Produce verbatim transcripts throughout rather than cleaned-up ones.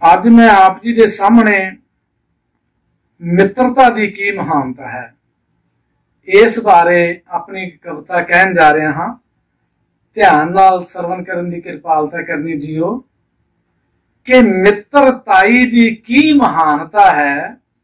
ਅੱਜ मैं आप जी के सामने मित्रता की की महानता है इस बारे अपनी कविता कहन जा रहा हाँ। ध्यान नाल सरवण करन दी कृपालता करनी जियो कि मित्रताई दी की महानता है।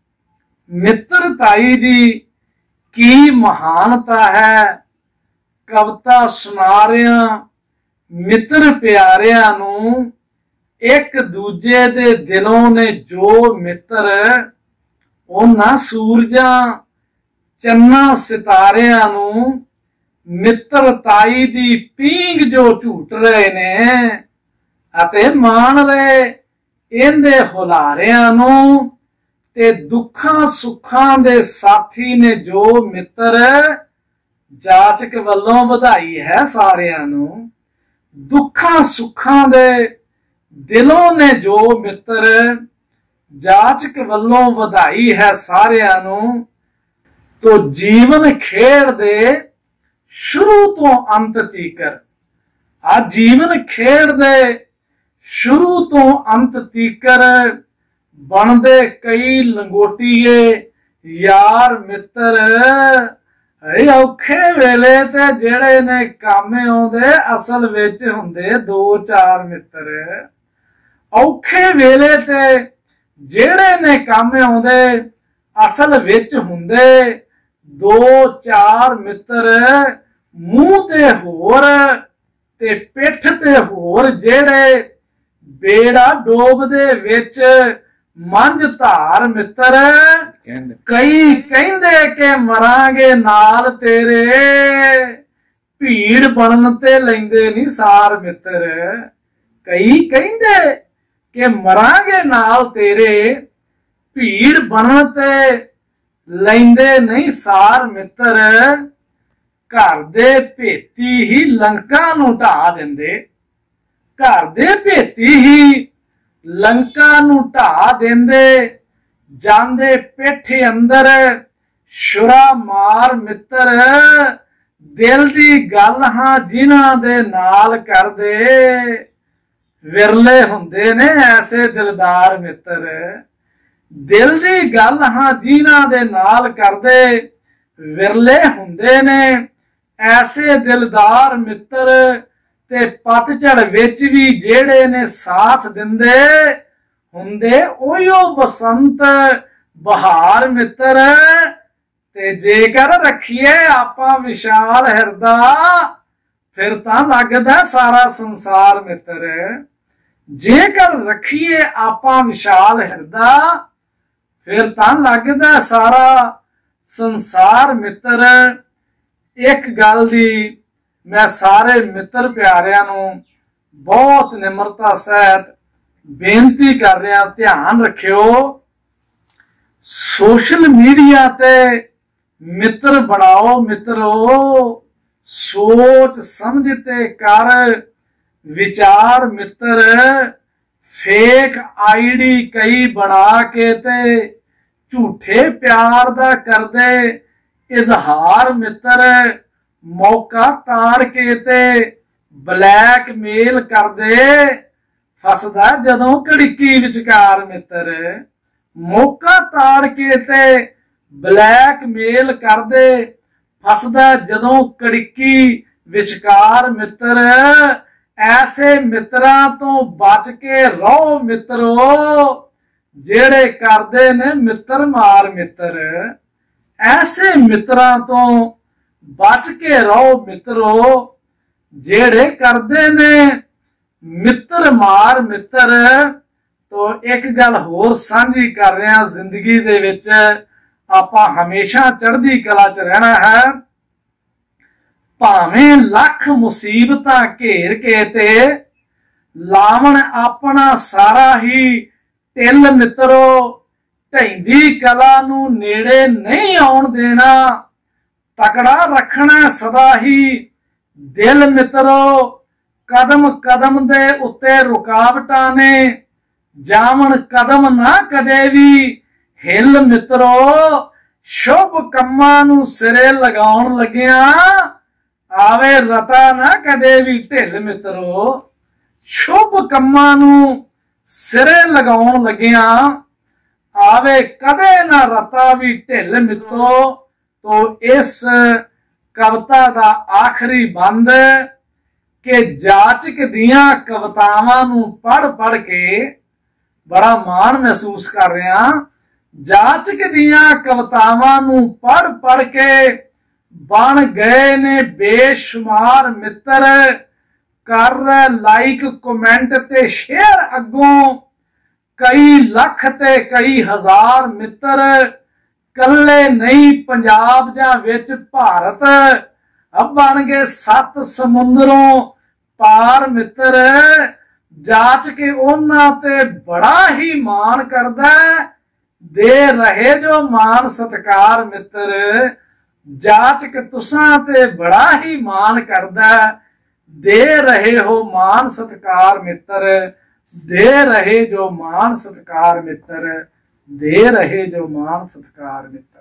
मित्रताई दी की महानता है। कविता सुना रहा मित्र प्यारियां नूं एक दूजे दे दिलों ने जो मित्र उन्हां सूरजां चन्ना सितारियां नूं मित्रताई दी पींग जो झूट रहे ने अते मान रहे इहदे हुलारियां नूं ते दुखां सुखां दे साथी ने जो मित्र जाचक वल्लों बधाई है सारियां नूं। दुखां सुखां दे दिलों ने जो मित्र जाचक वल्लों बधाई है सारियां नूं। तो जीवन खेड़ दे शुरू तो अंत तीकर आ जीवन खेड़ दे शुरू तो अंत तीकर बनदे कई लंगोटिए यार मित्र। औखे वेले ते जेड़े ने कामे आउंदे असल विच हुंदे दो चार मित्र। औखे वेले ते जेड़े ने कामे आउंदे असल विच हुंदे दो चार मित्र। मूंह ते होर ते पिठ ते होर जेड़े बेड़ा डोबदे विच मंझ धार मित्र। कई कहंदे के मरांगे नाल तेरे भीड़ बनन ते लैंदे नी सार मित्र। कई कहंदे के मरांगे नाल तेरे भीड़ बनन ते लैंदे नहीं सार मित्र। घर दे भेती ही लंका नूं ढा दिंदे। घर दे भेती ही लंका नूं ढा दिंदे जांदे पिठ अंदर शुरा मार मित्र। दिल दी गल हां जिन्हां दे नाल करदे विरले हुंदे ने ऐसे दिलदार मित्र। दिल दी गल हां जिन्हां दे नाल करदे विरले हुंदे ने ऐसे दिलदार मित्र। ते पतझड़ विच भी जेड़े ने साथ दिंदे हुंदे ओयो बसंत बहार मित्र। ते जेकर रखिए आपां विशाल हिरदा फिर तां लगदा सारा संसार मित्र। जेकर रखिए आपां विशाल हिरदा फिर तां लगदा सारा संसार मित्र। एक गल दी मैं सारे मित्र प्यारियां नूं बहुत निमरता सहित बेनती कर रहा ध्यान रखियो। सोशल मीडिया ते मित्र बनाओ मित्रो। सोच समझ ते कर विचार मित्र। फेक आईडी कई बना के ते झूठे प्यार दा करदे इजहार मित्र। मौका ताड़ के ते ब्लैकमेल करदे फसदा जदों कड़िकी विचकार मित्र। मौका ताड़ के ते ब्लैकमेल करदे फसदा जदों कड़िकी विचकार मित्र। ऐसे मित्रां तो बच के रहो मित्रो जेड़े करदे ने मित्र मार मित्र। ऐसे मित्रां तो बच के रहो मित्रो जेड़े करदे ने मित्र मार मित्र। तो एक गल होर सांझी कर रहे हैं जिंदगी दे विच आपां हमेशा चढ़दी कला च रहना है। भावें लख मुसीबतां घेर के ते लावण अपना सारा ही टिल मित्रो। ढैंदी कला नूं नेड़े नहीं आउण देना। तकड़ा रखना सदा ही दिल मित्रो। कदम कदम दे उत्ते रुकावटां ने जावन कदम ना कदे भी हिल मित्रो। शुभ कम्मां नूं सिरे लगाउण लगिया आवे रता ना कदे भी ढिल मित्रो। शुभ कम्मां नूं सिरे लगाउण लगिया आवे कदे ना रता भी ढिल मित्रो। तो इस कविता दा आखिरी बंद कि जाचक दियां कवितावां नूं पढ़ पढ़ के बड़ा मान महसूस कर रहा। जाचक दियां कवितावां नूं पढ़ पढ़ के बन गए ने बेशुमार मित्र। कर लाइक कमेंट ते शेयर अगों कई लख ते कई हजार मित्र। कल्ले नहीं पंजाब जां विच भारत अब बन गए सत समुंदरों पार मित्र। जाच के उन्हां ते बड़ा ही मान करदा दे रहे जो मान सत्कार मित्र। जाच के तुसां ते बड़ा ही मान करदा दे रहे हो मान सत्कार मित्र। दे रहे जो मान सत्कार मित्र। दे रहे जो मान सत्कार मित्र।